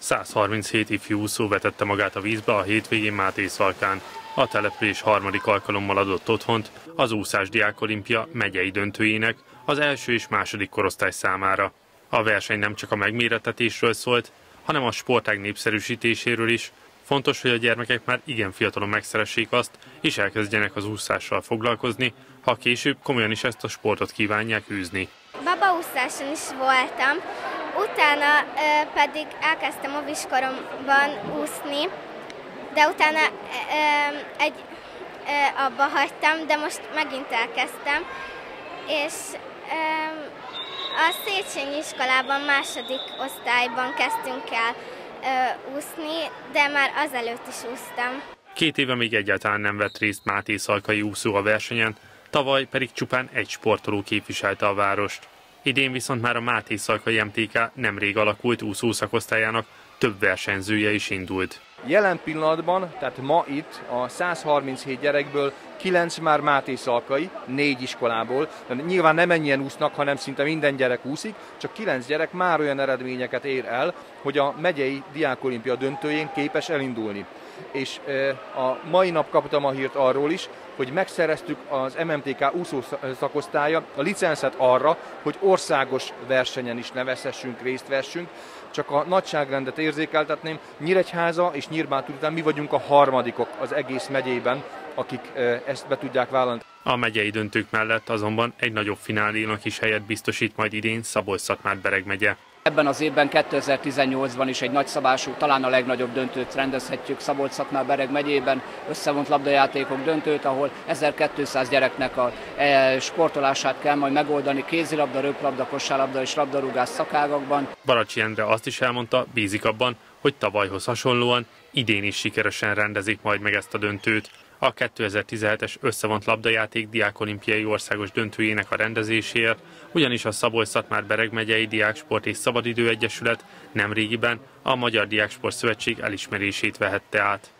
137 ifjú úszó vetette magát a vízbe a hétvégén Mátészalkán. A település harmadik alkalommal adott otthont az úszás diákolimpia megyei döntőjének az első és második korosztály számára. A verseny nem csak a megmérettetésről szólt, hanem a sportág népszerűsítéséről is. Fontos, hogy a gyermekek már igen fiatalon megszeressék azt, és elkezdjenek az úszással foglalkozni, ha később komolyan is ezt a sportot kívánják űzni. Babaúszáson is voltam, utána pedig elkezdtem óviskoromban úszni, de utána abba hagytam, de most megint elkezdtem, és a Széchenyi iskolában második osztályban kezdtünk el úszni, de már azelőtt is úsztam. 2 éve még egyáltalán nem vett részt mátészalkai úszó a versenyen, tavaly pedig csupán egy sportoló képviselte a várost. Idén viszont már a Mátészalkai MTK nemrég alakult úszószakosztályának több versenyzője is indult. Jelen pillanatban, tehát ma itt a 137 gyerekből 9 már mátészalkai, 4 iskolából. Nyilván nem ennyien úsznak, hanem szinte minden gyerek úszik, csak 9 gyerek már olyan eredményeket ér el, hogy a megyei diákolimpia döntőjén képes elindulni. És a mai nap kaptam a hírt arról is, hogy megszereztük az MMTK úszó szakosztálya a licenszet arra, hogy országos versenyen is nevezhessünk, részt vessünk. Csak a nagyságrendet érzékeltetném, Nyíregyháza és Nyírbátor után mi vagyunk a harmadikok az egész megyében, akik ezt be tudják vállalni. A megyei döntők mellett azonban egy nagyobb finálénak is helyet biztosít majd idén Szabolcs-Szatmár-Bereg megye. Ebben az évben 2018-ban is egy nagyszabású, talán a legnagyobb döntőt rendezhetjük Szabolcs-Szatmár-Bereg megyében, összevont labdajátékok döntőt, ahol 1200 gyereknek a sportolását kell majd megoldani kézilabda, röplabda, kosárlabda és labdarúgás szakágakban. Baracsi Endre azt is elmondta, bízik abban, hogy tavalyhoz hasonlóan idén is sikeresen rendezik majd meg ezt a döntőt. A 2017-es összevont labdajáték diákolimpiai országos döntőjének a rendezéséért, ugyanis a Szabolcs-Szatmár-Bereg megyei Diáksport és Szabadidő Egyesület nemrégiben a Magyar Diáksport Szövetség elismerését vehette át.